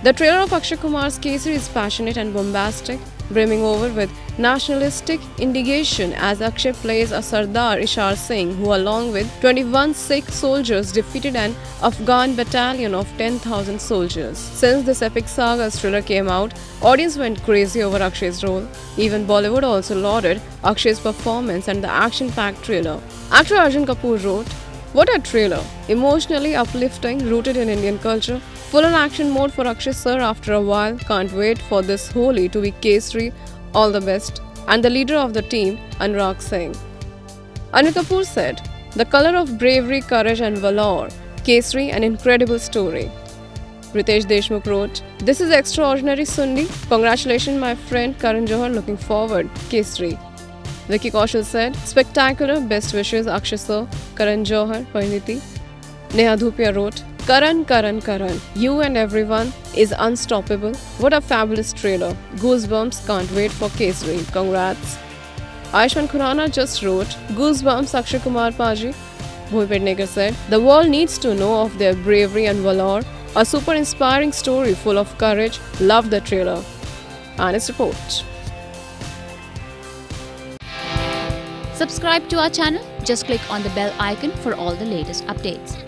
The trailer of Akshay Kumar's Kesari is passionate and bombastic, brimming over with nationalistic indignation as Akshay plays a Sardar Ishar Singh who, along with 21 Sikh soldiers, defeated an Afghan battalion of 10,000 soldiers. Since this epic saga's trailer came out, audience went crazy over Akshay's role. Even Bollywood also lauded Akshay's performance and the action-packed trailer. Actor Arjun Kapoor wrote, "What a trailer! Emotionally uplifting, rooted in Indian culture. Full-on action mode for Akshay sir after a while. Can't wait for this Holi to be Kesari. All the best." And the leader of the team, Anurag Singh. Anil Kapoor said, "The color of bravery, courage and valor. Kesari, an incredible story." Ritesh Deshmukh wrote, "This is extraordinary, Sundi. Congratulations, my friend Karan Johar. Looking forward. Kesari." Vicky Kaushal said, "Spectacular. Best wishes, Akshay sir, Karan Johar, Pariniti." Neha Dhupia wrote, Karan, you and everyone is unstoppable. What a fabulous trailer. Goosebumps, can't wait for Kesari. Congrats." Ayushman Khurana just wrote, "Goosebumps, Akshay Kumar Paji." Bhupi Pednekar said, "The world needs to know of their bravery and valor. A super inspiring story full of courage. Love the trailer." And its report. Subscribe to our channel. Just click on the bell icon for all the latest updates.